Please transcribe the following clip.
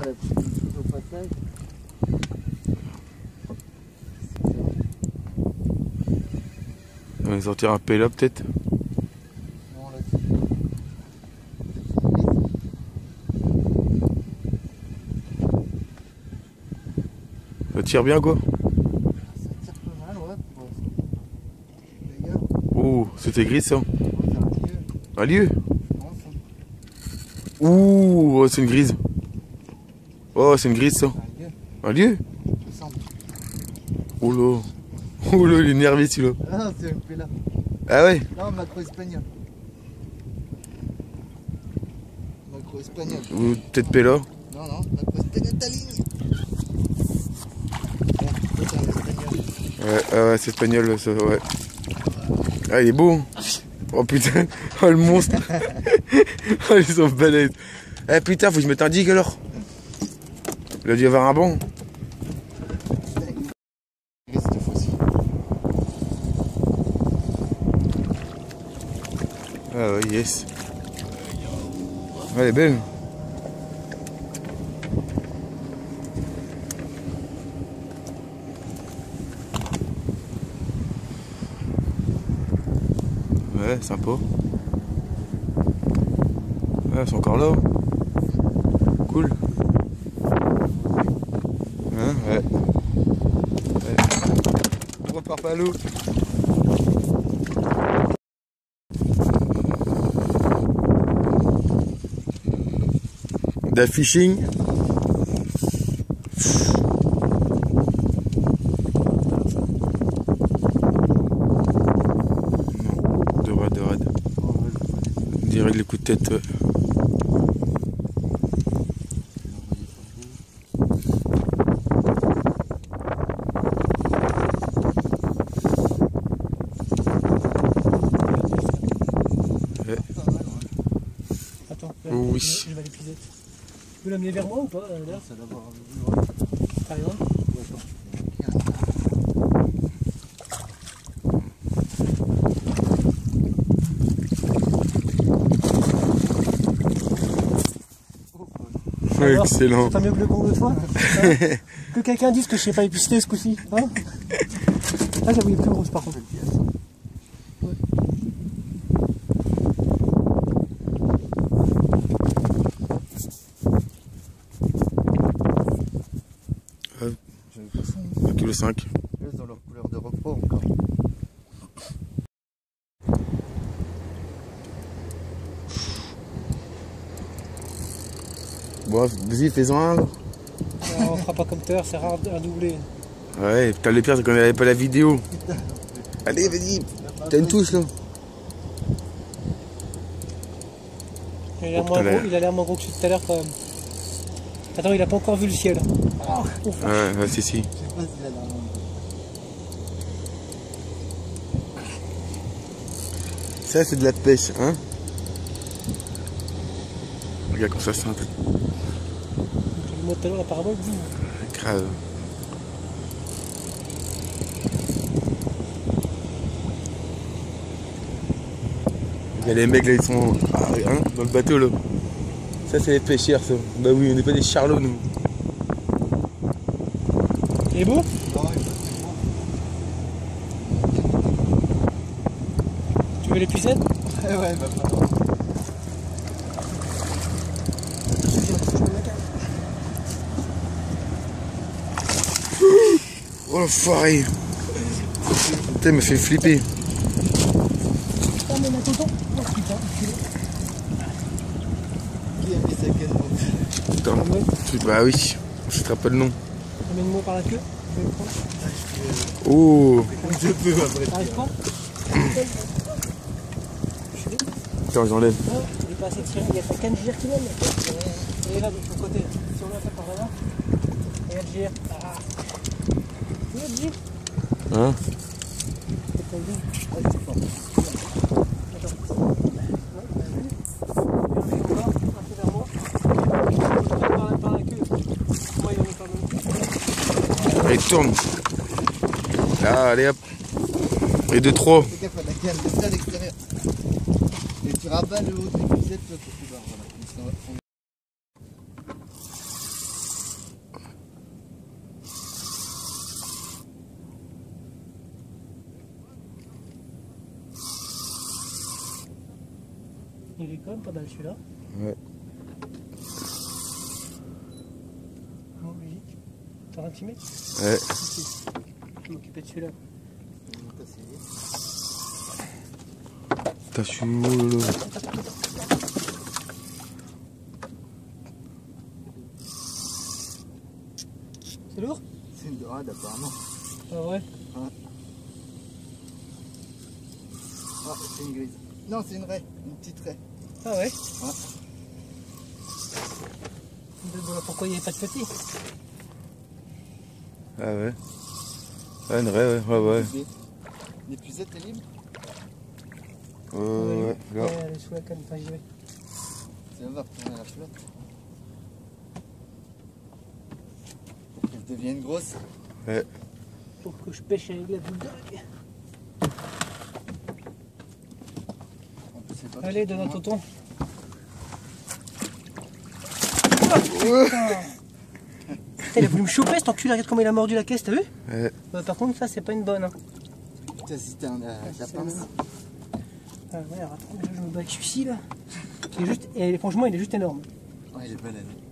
elle a pris une photo au passage. On va sortir un pélo peut-être. Non, là c'est... Ça tire bien quoi. Ça tire pas mal, ouais. D'ailleurs, Oh, c'était gris ça. c'est un lieu. Un lieu. Non, ça. Ouh, oh, c'est une grise. Oh, c'est une grise ça. Un lieu, Un lieu. il me semble. Oh là. Oh là, il est énervé celui-là. Ah non, c'est un pela. Ah ouais. Non, macro-espagnol. Macro-espagnol. Ou peut-être pélo. Non, non, macro-espagnol, ta ligne. Ouais, c'est un espagnol. Ouais, ah ouais, c'est espagnol ça, ouais. Ah, il est beau. Oh putain, oh le monstre. Oh, ils sont balèzes. Eh putain, faut que je mette un digue alors. Il a dû y avoir un banc. Cette fois-ci. Ah ouais, yes. Ouais, elle est belle. Ouais, sympa. Ouais, elles sont encore là. Cool. Hein, ouais. Ouais. On repart pas à l'eau. The fishing. Non, de rade. Direct les coups de tête. Ouais. Attends, Oh oui. je vais l'épisode. Tu peux l'amener vers moi ou pas là Ça doit avoir un vue, par exemple? Ouais, excellent. C'est pas mieux que le con de toi hein? Que quelqu'un dise que je sais pas épister ce coup-ci. Hein ah, j'avoue, il est plus grosse par contre. Ouais. J'avais pas ça. 1,5 kg. Laisse dans leur couleur de repos encore. Bon, vas-y, fais-en un alors. On fera pas comme tout à l'heure, c'est rare à doubler. Ouais, putain, le pire c'est qu'on n'avait pas la vidéo. Allez, vas-y, t'as une touche là. Il a l'air moins gros que tout à l'heure quand même. Attends, il a pas encore vu le ciel. Oh, Ouais, si. Je sais pas s'il a l'air long. Ça, c'est de la pêche, hein. Regarde comme ça sent. Moi tout à l'heure, apparemment, il dit. Grave. Il y a les mecs là, ils sont hein, dans le bateau là. Ça, c'est les pêcheurs, ça. Bah oui, on n'est pas des charlots, nous. Il est beau? Non, il est pas Tu veux l'épuisette? très beau. Ouais, bah pas. Oh l'enfoiré. Putain, il m'a fait flipper. Oh, mais ma tonton. Oh putain, Qui a mis sa canne? Putain, bah oui, je ne sais pas le nom. amène-moi par la queue. Je vais le prendre. Oh. Je peux après. T'arrives pas? Attends, j'enlève. Non, il est pas assez tiré. Il y a ta canne gire qui mène. Elle est là de son côté. Si on l'a fait par là. Et elle gire. Ah. Tu vois, elle gire? Hein? C'est pas bien. Ouais, c'est fort. Allez, tourne. Là, allez hop. Et 2-3. Fais gaffe à la canne, laisse-la à l'extérieur. Et tu rabats le haut de l'épuisette pour pouvoir. Voilà. quand même pas mal celui-là. Ouais. Bon, logique. T'as un petit mètre? Ouais. Je vais m'occuper de celui-là. T'as su. Oh là là. C'est lourd? C'est une dorade apparemment. Ah ouais? Ah, c'est une grise. Non, c'est une raie, une petite raie. Ah ouais? Ouais. Voilà pourquoi il n'y avait pas de petit. Ah ouais. Ouais, une vraie, ouais. L'épuisette est libre. Ouais, là. Ouais, elle est sous la canne, enfin j'y vais. Ça va retourner à la flotte. Elle devient grosse. Ouais. Faut que je pêche avec la boudaille. En plus, c'est pas Allez, très donne un loin. tonton. Putain, il a voulu me choper cet enculé, regarde comment il a mordu la caisse, t'as vu? Ouais. Par contre, ça c'est pas une bonne. Hein. Putain, si t'as la pince. Ah ouais, alors attends, je me bats avec celui-ci là. Qui est juste, et franchement, il est juste énorme. Ouais, il est belle, elle.